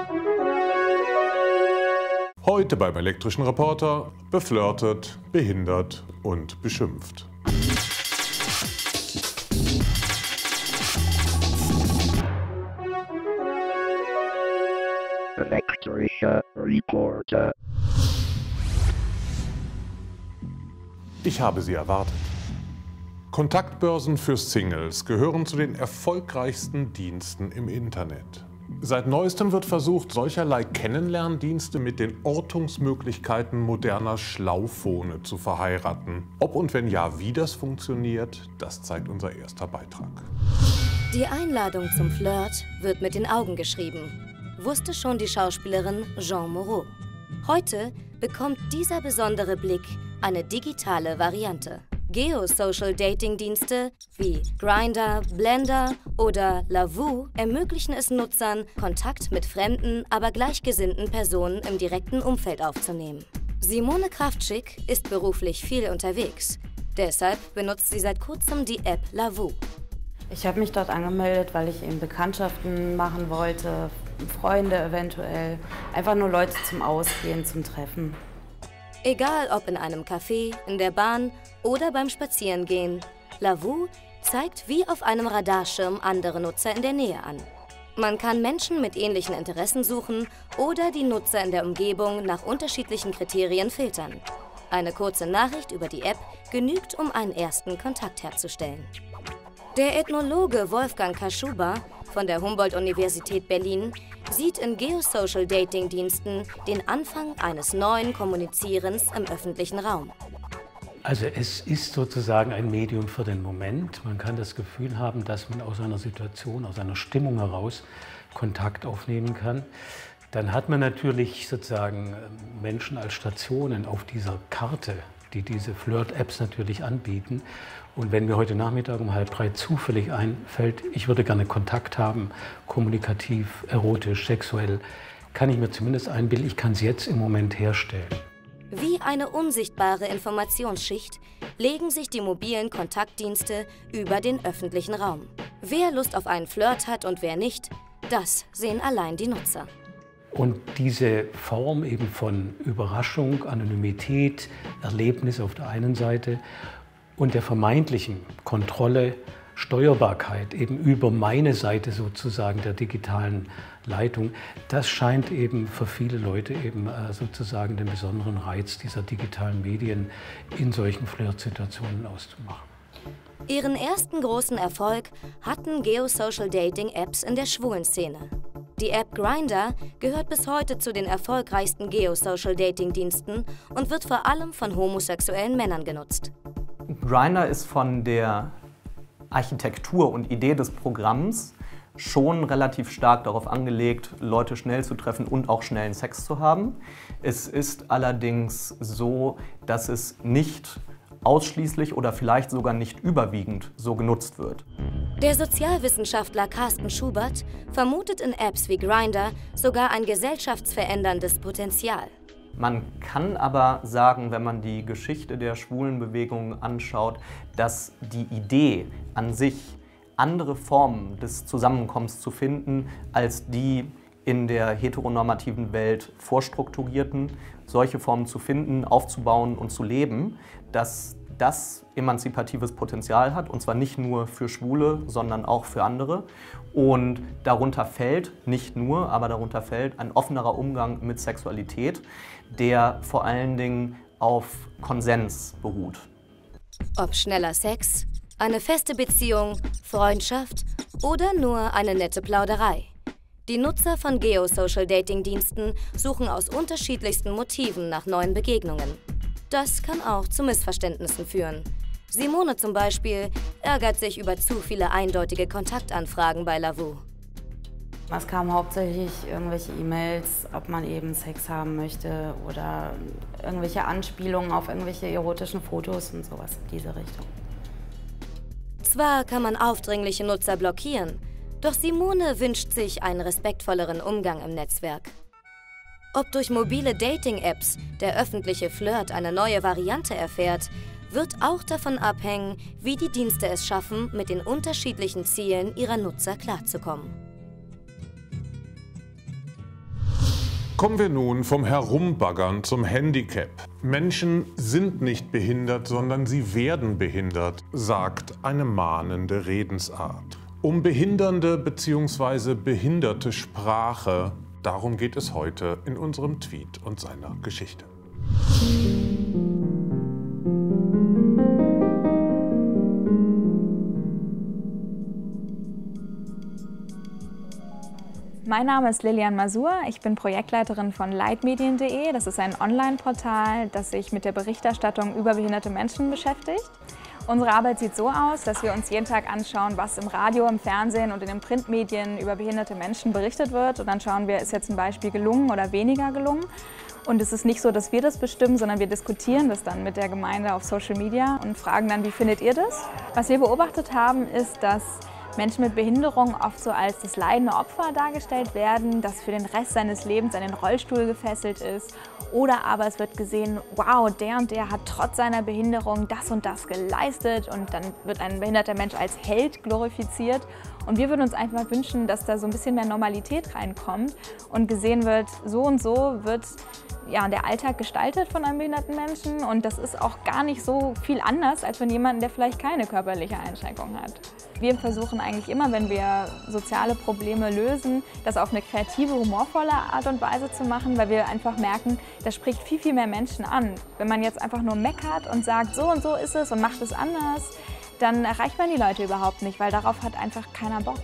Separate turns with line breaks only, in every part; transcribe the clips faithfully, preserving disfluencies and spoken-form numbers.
Heute beim Elektrischen Reporter: beflirtet, behindert und beschimpft.
Elektrischer Reporter.
Ich habe sie erwartet. Kontaktbörsen für Singles gehören zu den erfolgreichsten Diensten im Internet. Seit neuestem wird versucht, solcherlei Kennenlerndienste mit den Ortungsmöglichkeiten moderner Schlaufone zu verheiraten. Ob und wenn ja, wie das funktioniert, das zeigt unser erster Beitrag.
Die Einladung zum Flirt wird mit den Augen geschrieben, wusste schon die Schauspielerin Jeanne Moreau. Heute bekommt dieser besondere Blick eine digitale Variante. Geo-Social-Dating-Dienste wie Grindr, Blender oder Lavu ermöglichen es Nutzern, Kontakt mit fremden, aber gleichgesinnten Personen im direkten Umfeld aufzunehmen. Simone Kraftschick ist beruflich viel unterwegs. Deshalb benutzt sie seit kurzem die App Lavu.
Ich habe mich dort angemeldet, weil ich eben Bekanntschaften machen wollte, Freunde eventuell, einfach nur Leute zum Ausgehen, zum Treffen.
Egal ob in einem Café, in der Bahn oder beim Spazierengehen, Lavu zeigt wie auf einem Radarschirm andere Nutzer in der Nähe an. Man kann Menschen mit ähnlichen Interessen suchen oder die Nutzer in der Umgebung nach unterschiedlichen Kriterien filtern. Eine kurze Nachricht über die App genügt, um einen ersten Kontakt herzustellen. Der Ethnologe Wolfgang Kaschuba von der Humboldt-Universität Berlin sieht in Geo-Social-Dating-Diensten den Anfang eines neuen Kommunizierens im öffentlichen Raum.
Also es ist sozusagen ein Medium für den Moment. Man kann das Gefühl haben, dass man aus einer Situation, aus einer Stimmung heraus Kontakt aufnehmen kann. Dann hat man natürlich sozusagen Menschen als Stationen auf dieser Karte, die diese Flirt-Apps natürlich anbieten. Und wenn mir heute Nachmittag um halb drei zufällig einfällt, ich würde gerne Kontakt haben, kommunikativ, erotisch, sexuell, kann ich mir zumindest einbilden, ich kann es jetzt im Moment herstellen.
Wie eine unsichtbare Informationsschicht legen sich die mobilen Kontaktdienste über den öffentlichen Raum. Wer Lust auf einen Flirt hat und wer nicht, das sehen allein die Nutzer.
Und diese Form eben von Überraschung, Anonymität, Erlebnis auf der einen Seite und der vermeintlichen Kontrolle, Steuerbarkeit eben über meine Seite sozusagen der digitalen Leitung, das scheint eben für viele Leute eben sozusagen den besonderen Reiz dieser digitalen Medien in solchen Flirtsituationen auszumachen.
Ihren ersten großen Erfolg hatten Geo-Social-Dating-Apps in der Schwulenszene. Die App Grindr gehört bis heute zu den erfolgreichsten Geo-Social-Dating-Diensten und wird vor allem von homosexuellen Männern genutzt.
Grindr ist von der Architektur und Idee des Programms schon relativ stark darauf angelegt, Leute schnell zu treffen und auch schnellen Sex zu haben. Es ist allerdings so, dass es nicht ausschließlich oder vielleicht sogar nicht überwiegend so genutzt wird.
Der Sozialwissenschaftler Carsten Schubert vermutet in Apps wie Grindr sogar ein gesellschaftsveränderndes Potenzial.
Man kann aber sagen, wenn man die Geschichte der Schwulenbewegung anschaut, dass die Idee an sich, andere Formen des Zusammenkommens zu finden, als die in der heteronormativen Welt vorstrukturierten, solche Formen zu finden, aufzubauen und zu leben, dass das emanzipatives Potenzial hat, und zwar nicht nur für Schwule, sondern auch für andere. Und darunter fällt, nicht nur, aber darunter fällt ein offenerer Umgang mit Sexualität, der vor allen Dingen auf Konsens beruht.
Ob schneller Sex, eine feste Beziehung, Freundschaft oder nur eine nette Plauderei. Die Nutzer von Geo-Social-Dating-Diensten suchen aus unterschiedlichsten Motiven nach neuen Begegnungen. Das kann auch zu Missverständnissen führen. Simone zum Beispiel ärgert sich über zu viele eindeutige Kontaktanfragen bei Lavu.
Es kamen hauptsächlich irgendwelche E-Mails, ob man eben Sex haben möchte oder irgendwelche Anspielungen auf irgendwelche erotischen Fotos und sowas in diese Richtung.
Zwar kann man aufdringliche Nutzer blockieren, doch Simone wünscht sich einen respektvolleren Umgang im Netzwerk. Ob durch mobile Dating-Apps der öffentliche Flirt eine neue Variante erfährt, wird auch davon abhängen, wie die Dienste es schaffen, mit den unterschiedlichen Zielen ihrer Nutzer klarzukommen.
Kommen wir nun vom Herumbaggern zum Handicap. Menschen sind nicht behindert, sondern sie werden behindert, sagt eine mahnende Redensart. Um behindernde bzw. behinderte Sprache, darum geht es heute in unserem Tweet und seiner Geschichte.
Mein Name ist Lilian Masur, ich bin Projektleiterin von leitmedien punkt de. Das ist ein Online-Portal, das sich mit der Berichterstattung über behinderte Menschen beschäftigt. Unsere Arbeit sieht so aus, dass wir uns jeden Tag anschauen, was im Radio, im Fernsehen und in den Printmedien über behinderte Menschen berichtet wird. Und dann schauen wir, ist jetzt ein Beispiel gelungen oder weniger gelungen. Und es ist nicht so, dass wir das bestimmen, sondern wir diskutieren das dann mit der Gemeinde auf Social Media und fragen dann, wie findet ihr das? Was wir beobachtet haben, ist, dass Menschen mit Behinderung oft so als das leidende Opfer dargestellt werden, das für den Rest seines Lebens an den Rollstuhl gefesselt ist. Oder aber es wird gesehen, wow, der und der hat trotz seiner Behinderung das und das geleistet und dann wird ein behinderter Mensch als Held glorifiziert. Und wir würden uns einfach wünschen, dass da so ein bisschen mehr Normalität reinkommt und gesehen wird, so und so wird ja, der Alltag gestaltet von einem behinderten Menschen und das ist auch gar nicht so viel anders als von jemandem, der vielleicht keine körperliche Einschränkung hat. Wir versuchen eigentlich immer, wenn wir soziale Probleme lösen, das auf eine kreative, humorvolle Art und Weise zu machen, weil wir einfach merken, das spricht viel, viel mehr Menschen an. Wenn man jetzt einfach nur meckert und sagt, so und so ist es und macht es anders, dann erreicht man die Leute überhaupt nicht, weil darauf hat einfach keiner Bock.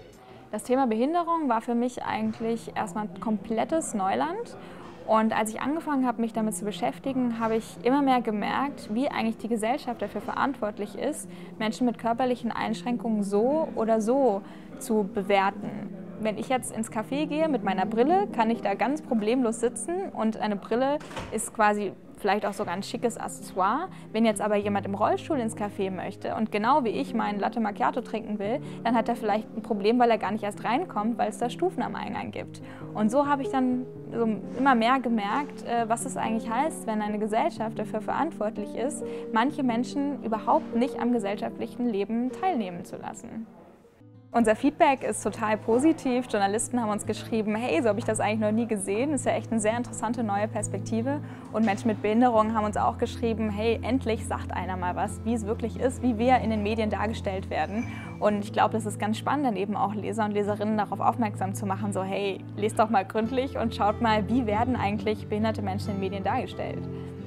Das Thema Behinderung war für mich eigentlich erstmal komplettes Neuland. Und als ich angefangen habe, mich damit zu beschäftigen, habe ich immer mehr gemerkt, wie eigentlich die Gesellschaft dafür verantwortlich ist, Menschen mit körperlichen Einschränkungen so oder so zu bewerten. Wenn ich jetzt ins Café gehe mit meiner Brille, kann ich da ganz problemlos sitzen und eine Brille ist quasi vielleicht auch sogar ein schickes Accessoire. Wenn jetzt aber jemand im Rollstuhl ins Café möchte und genau wie ich meinen Latte Macchiato trinken will, dann hat er vielleicht ein Problem, weil er gar nicht erst reinkommt, weil es da Stufen am Eingang gibt. Und so habe ich dann so immer mehr gemerkt, was es eigentlich heißt, wenn eine Gesellschaft dafür verantwortlich ist, manche Menschen überhaupt nicht am gesellschaftlichen Leben teilnehmen zu lassen. Unser Feedback ist total positiv. Journalisten haben uns geschrieben, hey, so habe ich das eigentlich noch nie gesehen. Das ist ja echt eine sehr interessante neue Perspektive. Und Menschen mit Behinderungen haben uns auch geschrieben, hey, endlich sagt einer mal was, wie es wirklich ist, wie wir in den Medien dargestellt werden. Und ich glaube, das ist ganz spannend, dann eben auch Leser und Leserinnen darauf aufmerksam zu machen, so hey, lest doch mal gründlich und schaut mal, wie werden eigentlich behinderte Menschen in Medien dargestellt.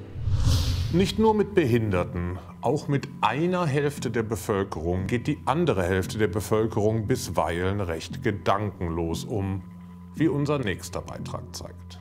Nicht nur mit Behinderten, auch mit einer Hälfte der Bevölkerung geht die andere Hälfte der Bevölkerung bisweilen recht gedankenlos um, wie unser nächster Beitrag zeigt.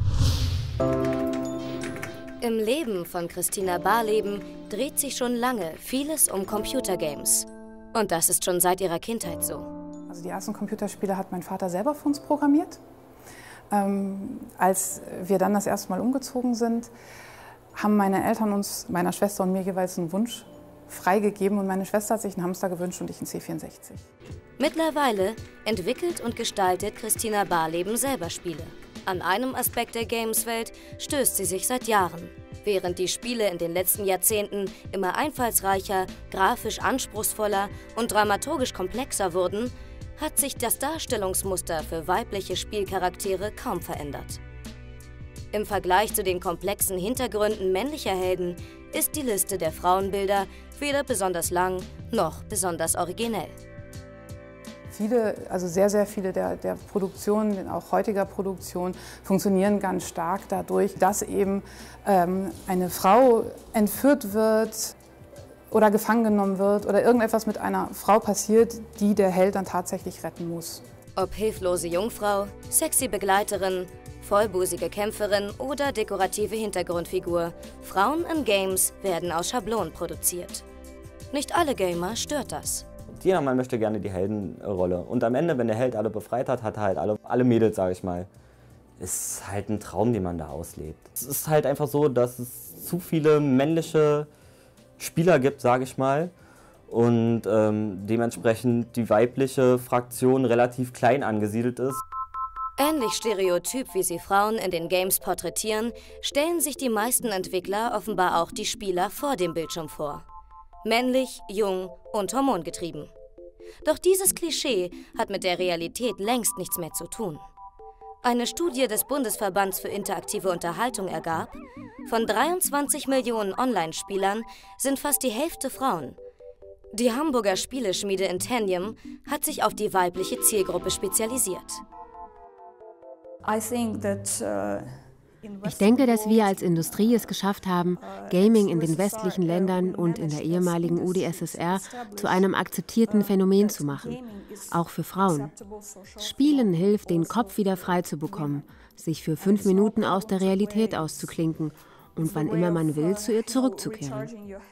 Im Leben von Christina Barleben dreht sich schon lange vieles um Computergames. Und das ist schon seit ihrer Kindheit so.
Also die ersten Computerspiele hat mein Vater selber für uns programmiert. Ähm, als wir dann das erste Mal umgezogen sind, haben meine Eltern uns, meiner Schwester und mir jeweils einen Wunsch freigegeben und meine Schwester hat sich einen Hamster gewünscht und ich einen C vierundsechzig.
Mittlerweile entwickelt und gestaltet Christina Barleben selber Spiele. An einem Aspekt der Games-Welt stößt sie sich seit Jahren. Während die Spiele in den letzten Jahrzehnten immer einfallsreicher, grafisch anspruchsvoller und dramaturgisch komplexer wurden, hat sich das Darstellungsmuster für weibliche Spielcharaktere kaum verändert. Im Vergleich zu den komplexen Hintergründen männlicher Helden ist die Liste der Frauenbilder weder besonders lang noch besonders originell.
Viele, also sehr, sehr viele der, der Produktionen, auch heutiger Produktionen, funktionieren ganz stark dadurch, dass eben ähm, eine Frau entführt wird oder gefangen genommen wird oder irgendetwas mit einer Frau passiert, die der Held dann tatsächlich retten muss.
Ob hilflose Jungfrau, sexy Begleiterin, vollbusige Kämpferin oder dekorative Hintergrundfigur, Frauen in Games werden aus Schablonen produziert. Nicht alle Gamer stört das.
Jeder Mann möchte gerne die Heldenrolle. Und am Ende, wenn der Held alle befreit hat, hat er halt alle, alle Mädels, sage ich mal. Ist halt ein Traum, den man da auslebt. Es ist halt einfach so, dass es zu viele männliche Spieler gibt, sage ich mal. Und ähm, dementsprechend die weibliche Fraktion relativ klein angesiedelt ist.
Ähnlich stereotyp, wie sie Frauen in den Games porträtieren, stellen sich die meisten Entwickler offenbar auch die Spieler vor dem Bildschirm vor. Männlich, jung und hormongetrieben. Doch dieses Klischee hat mit der Realität längst nichts mehr zu tun. Eine Studie des Bundesverbands für interaktive Unterhaltung ergab, von dreiundzwanzig Millionen Online-Spielern sind fast die Hälfte Frauen. Die Hamburger Spieleschmiede Intenium hat sich auf die weibliche Zielgruppe spezialisiert.
Ich denke, dass wir als Industrie es geschafft haben, Gaming in den westlichen Ländern und in der ehemaligen U d S S R zu einem akzeptierten Phänomen zu machen, auch für Frauen. Spielen hilft, den Kopf wieder frei zu bekommen, sich für fünf Minuten aus der Realität auszuklinken und wann immer man will, zu ihr zurückzukehren.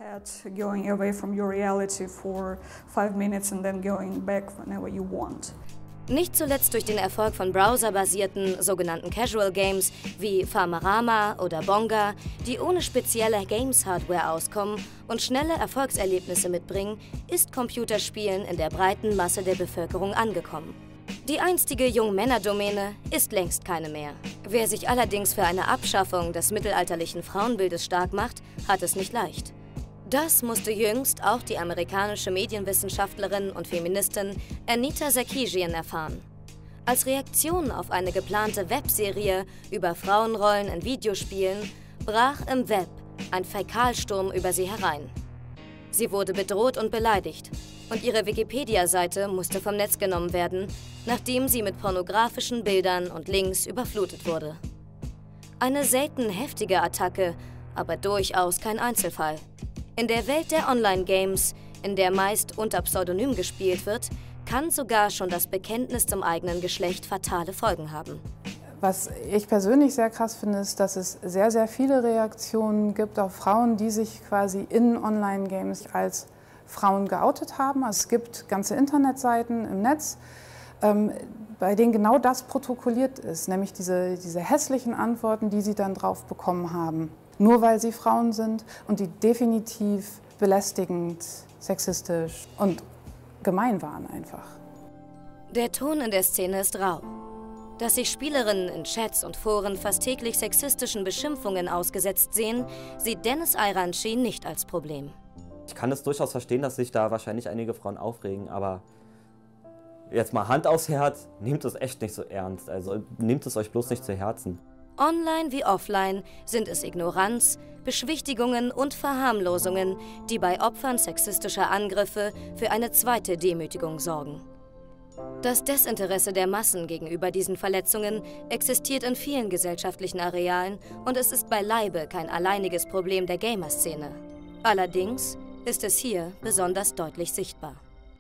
Nicht zuletzt durch den Erfolg von browserbasierten sogenannten Casual Games wie Farmerama oder Bonga, die ohne spezielle Games-Hardware auskommen und schnelle Erfolgserlebnisse mitbringen, ist Computerspielen in der breiten Masse der Bevölkerung angekommen. Die einstige Jungmännerdomäne ist längst keine mehr. Wer sich allerdings für eine Abschaffung des mittelalterlichen Frauenbildes stark macht, hat es nicht leicht. Das musste jüngst auch die amerikanische Medienwissenschaftlerin und Feministin Anita Sarkeesian erfahren. Als Reaktion auf eine geplante Webserie über Frauenrollen in Videospielen brach im Web ein Fäkalsturm über sie herein. Sie wurde bedroht und beleidigt und ihre Wikipedia-Seite musste vom Netz genommen werden, nachdem sie mit pornografischen Bildern und Links überflutet wurde. Eine selten heftige Attacke, aber durchaus kein Einzelfall. In der Welt der Online-Games, in der meist unter Pseudonym gespielt wird, kann sogar schon das Bekenntnis zum eigenen Geschlecht fatale Folgen haben.
Was ich persönlich sehr krass finde, ist, dass es sehr, sehr viele Reaktionen gibt auf Frauen, die sich quasi in Online-Games als Frauen geoutet haben. Es gibt ganze Internetseiten im Netz, ähm, bei denen genau das protokolliert ist, nämlich diese, diese hässlichen Antworten, die sie dann drauf bekommen haben. Nur weil sie Frauen sind und die definitiv belästigend, sexistisch und gemein waren einfach.
Der Ton in der Szene ist rau. Dass sich Spielerinnen in Chats und Foren fast täglich sexistischen Beschimpfungen ausgesetzt sehen, sieht Dennis Ayranchi nicht als Problem.
Ich kann es durchaus verstehen, dass sich da wahrscheinlich einige Frauen aufregen, aber jetzt mal Hand aufs Herz, nehmt es echt nicht so ernst. Also nehmt es euch bloß nicht zu Herzen.
Online wie offline sind es Ignoranz, Beschwichtigungen und Verharmlosungen, die bei Opfern sexistischer Angriffe für eine zweite Demütigung sorgen. Das Desinteresse der Massen gegenüber diesen Verletzungen existiert in vielen gesellschaftlichen Arealen und es ist beileibe kein alleiniges Problem der Gamer-Szene. Allerdings ist es hier besonders deutlich sichtbar.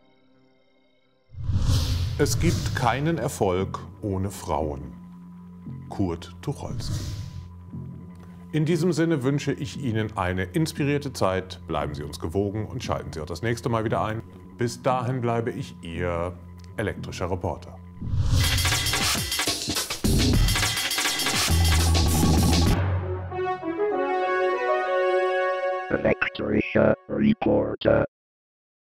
Es gibt keinen Erfolg ohne Frauen. Kurt Tucholsky. In diesem Sinne wünsche ich Ihnen eine inspirierte Zeit. Bleiben Sie uns gewogen und schalten Sie auch das nächste Mal wieder ein. Bis dahin bleibe ich Ihr elektrischer Reporter.
Elektrischer Reporter.